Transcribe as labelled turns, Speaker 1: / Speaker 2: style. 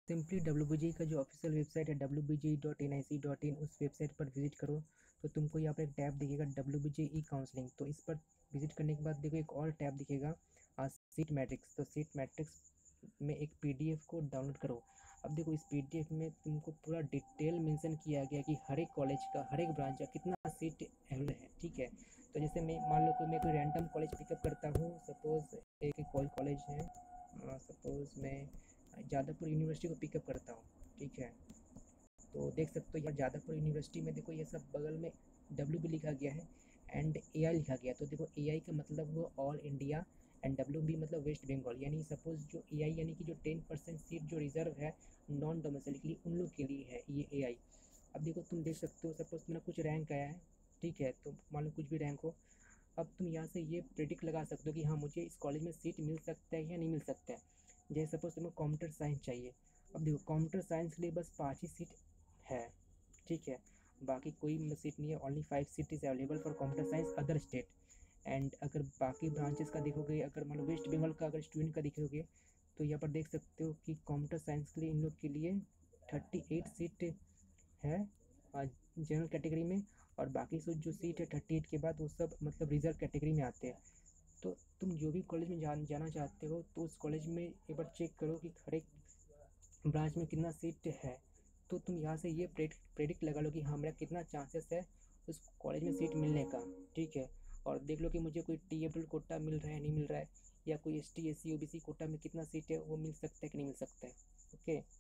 Speaker 1: Simply W का जो official website है wbj.nic.in उस वेबसाइट पर विजिट करो। तो तुमको यहाँ पर एक टैब दिखेगा WBJ काउंसलिंग। तो इस पर विजिट करने के बाद देखो एक और टैब दिखेगा सीट मैट्रिक्स। तो सीट मैट्रिक्स में एक पीडीएफ को डाउनलोड करो। अब देखो इस पीडीएफ में तुमको पूरा डिटेल मेंशन किया गया कि हर एक कॉलेज का हर एक ब्रांच का कितना सीट अवेलेबल है। ठीक है, तो जैसे मैं मान लो कि मैं कोई रैंडम कॉलेज पिकअप करता हूँ। सपोज एक कॉलेज है, सपोज मैं जादवपुर यूनिवर्सिटी को पिकअप करता हूँ। ठीक है, तो देख सकते हो यार जादवपुर यूनिवर्सिटी में देखो ये सब बगल में डब्ल्यू भी लिखा गया है एंड एआई लिखा गया। तो देखो एआई का मतलब वो all India and W B मतलब वेस्ट बंगाल। यानी सपोज जो एआई यानी कि जो 10% सीट जो रिजर्व है नॉन डोमेसाइल के लिए, उन लोग के लिए है ये एआई। अब देखो तुम देख सकते हो, सपोज तुम्हारा कुछ रैंक आया है। ठीक है, तो मान लो कुछ भी रैंक हो। अब तुम यहाँ से ये प्रेडिक्ट लगा सकते हो कि हाँ मुझे इस कॉलेज में सीट मिल सकता है या नहीं मिल सकता है। जैसे सपोज तुम्हें कंप्यूटर साइंस चाहिए। अब देखो कंप्यूटर साइंस के लिए बस 5 ही सीट है। ठीक है, बाकी कोई सीट नहीं है। Only 5 seat is available for computer science other state. And अगर बाकी ब्रांचेस का देखोगे, अगर मान लो वेस्ट बंगाल का अगर स्टूडेंट का देखोगे, तो यहाँ पर देख सकते हो कि कंप्यूटर साइंस के लिए इन लोग के लिए 38 सीट है जनरल कैटेगरी में। और बाकी सब जो सीट है 38 के बाद वो सब मतलब रिजर्व कैटेगरी में आते हैं। तो तुम जो भी कॉलेज में जाना चाहते हो तो उस कॉलेज में एक बार चेक करो कि हर एक ब्रांच में कितना सीट है। तो तुम यहाँ से ये प्रेडिक्ट लगा लो कि हाँ मेरा कितना चांसेस है उस कॉलेज में सीट मिलने का। ठीक है, और देख लो कि मुझे कोई टीएबल कोटा मिल रहा है नहीं मिल रहा है, या कोई एसटी एससी ओबीसी कोटा में कितना सीट है वो मिल सकता है कि नहीं मिल सकता है। ओके।